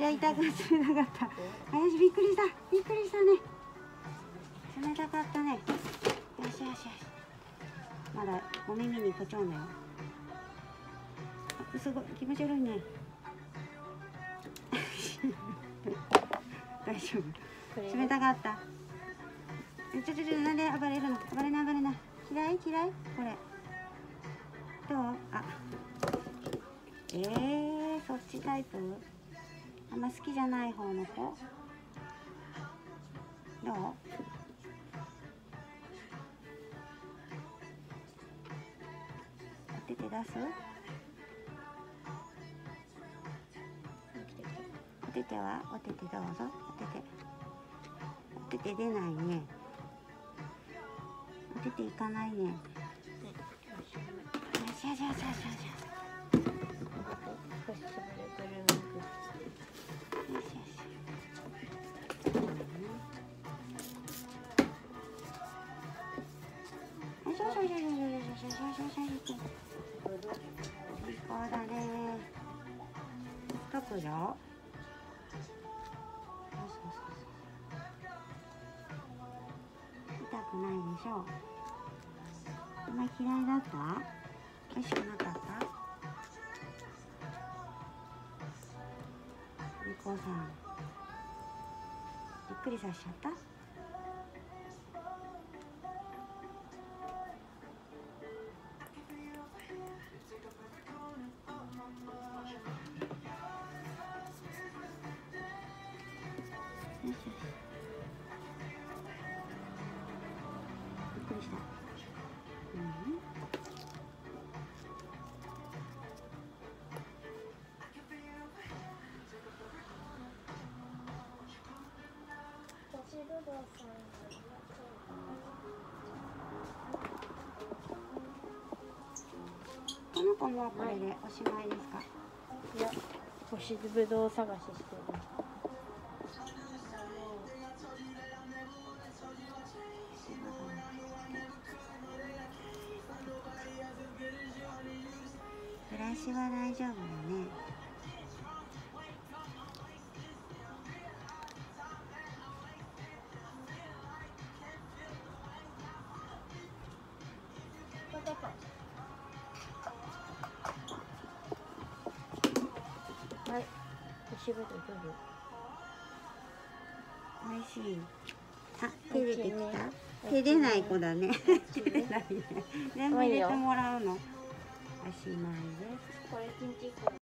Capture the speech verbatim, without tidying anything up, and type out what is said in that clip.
痛い痛く冷たかった。あやしびっくりしたびっくりしたね。冷たかったね。よしよしよし。まだお耳にポチョンだよ。すごい気持ち悪いね。大丈夫。冷たかった。ちょちょちょなんで暴れるの？暴れない暴れない。嫌い嫌いこれ。どう？あ。えー、そっちタイプ？あんま好きじゃない方の子？どう？お手手出す？お手手は？お手手どうぞ。お手手。お手手出ないね。お手手いかないね。よしよしよしよしよし。そうだね。特徴？痛くないでしょう。あんまり嫌いだった？美味しくなかった？みこさん、びっくりさせちゃった？びっくりした。うん。この子もこれでおしまいですか？ いや、干しぶどう探ししてる。 ブラシは大丈夫だね。 はい、干しぶどうどうぞ。 おいしい。あ、手出てきた。手出ない子だね。手出ないね。全部入れてもらうの。おしまいです。 これ一日